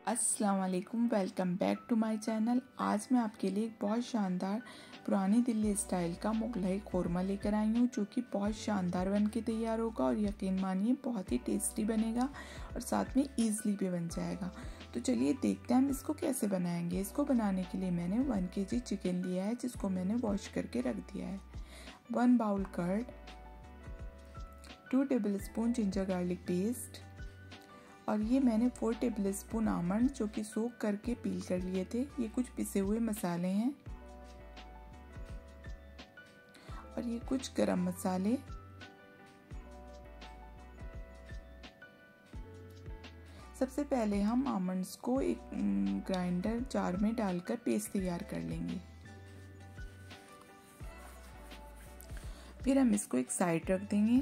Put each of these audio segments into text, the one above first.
अस्सलाम वालेकुम, welcome back to my channel. आज मैं आपके लिए एक बहुत शानदार पुरानी दिल्ली स्टाइल का मुगलाई कौरमा लेकर आई हूँ, जो कि बहुत शानदार बन के तैयार होगा और यकीन मानिए बहुत ही टेस्टी बनेगा और साथ में ईज़िली भी बन जाएगा। तो चलिए देखते हैं हम इसको कैसे बनाएंगे। इसको बनाने के लिए मैंने 1 kg चिकन लिया है, जिसको मैंने वॉश करके रख दिया है। 1 bowl curd, 2 tablespoon ginger garlic paste और ये मैंने 4 टेबलस्पून आमंड जो कि सोक करके पील कर लिए थे। ये कुछ पिसे हुए मसाले हैं और ये कुछ गरम मसाले, सबसे पहले हम आमंड्स को एक ग्राइंडर जार में डालकर पेस्ट तैयार कर लेंगे। फिर हम इसको एक साइड रख देंगे।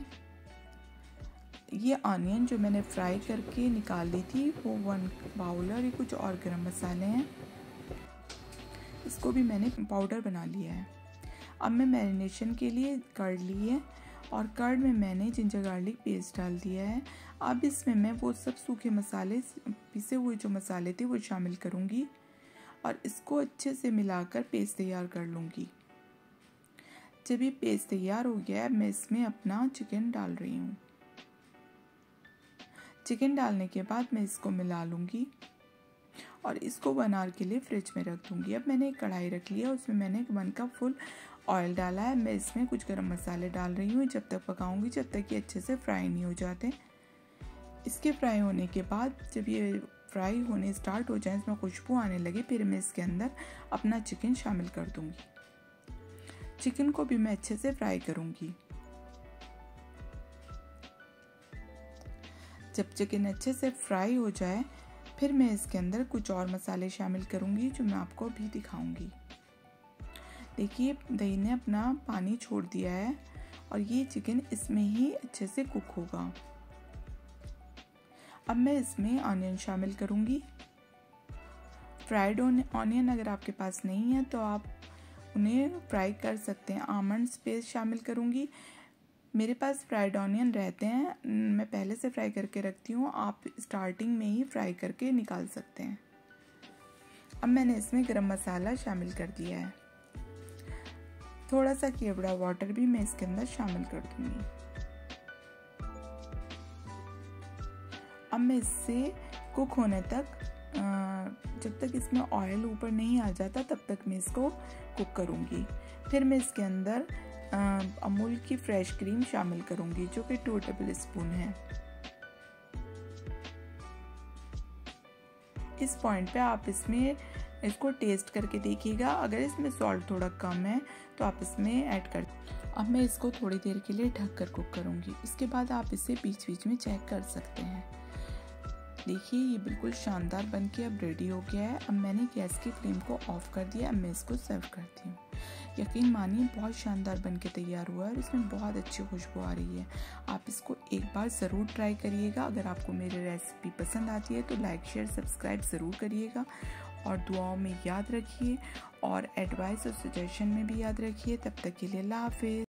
ये ऑनियन जो मैंने फ्राई करके निकाल ली थी वो 1 बाउल है और ये कुछ और गरम मसाले हैं, इसको भी मैंने पाउडर बना लिया है। अब मैं मैरिनेशन के लिए कर्ड ली है और कर्ड में मैंने जिंजर गार्लिक पेस्ट डाल दिया है। अब इसमें मैं वो सब सूखे मसाले, पिसे हुए जो मसाले थे वो शामिल करूँगी और इसको अच्छे से मिलाकर पेस्ट तैयार कर लूँगी। जब ये पेस्ट तैयार हो गया है, मैं इसमें अपना चिकन डाल रही हूँ। चिकन डालने के बाद मैं इसको मिला लूँगी और इसको 1 आवर के लिए फ्रिज में रख दूँगी। अब मैंने एक कढ़ाई रख लिया, उसमें मैंने 1 कप फुल ऑयल डाला है। मैं इसमें कुछ गरम मसाले डाल रही हूँ, जब तक पकाऊंगी जब तक ये अच्छे से फ्राई नहीं हो जाते। इसके फ्राई होने के बाद जब ये फ्राई होने स्टार्ट हो जाए, इसमें खुशबू आने लगे, फिर मैं इसके अंदर अपना चिकन शामिल कर दूँगी। चिकन को भी मैं अच्छे से फ्राई करूँगी। जब चिकन अच्छे से फ्राई हो जाए, फिर मैं इसके अंदर कुछ और मसाले शामिल करूंगी जो मैं आपको भी दिखाऊंगी। देखिए दही ने अपना पानी छोड़ दिया है और ये चिकन इसमें ही अच्छे से कुक होगा। अब मैं इसमें ऑनियन शामिल करूंगी। फ्राइड ऑनियन अगर आपके पास नहीं है तो आप उन्हें फ्राई कर सकते हैं। आमंड्स पेस्ट शामिल करूंगी। मेरे पास फ्राइड ऑनियन रहते हैं, मैं पहले से फ्राई करके रखती हूँ, आप स्टार्टिंग में ही फ्राई करके निकाल सकते हैं। अब मैंने इसमें गरम मसाला शामिल कर दिया है। थोड़ा सा केवड़ा वाटर भी मैं इसके अंदर शामिल कर दूंगी। अब मैं इससे कुक होने तक, जब तक इसमें ऑयल ऊपर नहीं आ जाता तब तक मैं इसको कुक करूँगी। फिर मैं इसके अंदर अमूल की फ्रेश क्रीम शामिल करूंगी, जो कि 2 टेबलस्पून है। इस पॉइंट पे आप इसमें इसको टेस्ट करके देखिएगा, अगर इसमें सॉल्ट थोड़ा कम है तो आप इसमें ऐड कर। अब मैं इसको थोड़ी देर के लिए ढक कर कुक करूंगी। इसके बाद आप इसे बीच बीच में चेक कर सकते हैं। देखिए ये बिल्कुल शानदार बनके अब रेडी हो गया है। अब मैंने गैस की फ्लेम को ऑफ कर दिया। अब मैं इसको सर्व करती हूँ। यकीन मानिए बहुत शानदार बनके तैयार हुआ है और इसमें बहुत अच्छी खुशबू आ रही है। आप इसको एक बार ज़रूर ट्राई करिएगा। अगर आपको मेरी रेसिपी पसंद आती है तो लाइक शेयर सब्सक्राइब ज़रूर करिएगा और दुआओं में याद रखिए और एडवाइस और सजेशन में भी याद रखिए। तब तक के लिए अल्लाह हाफिज़।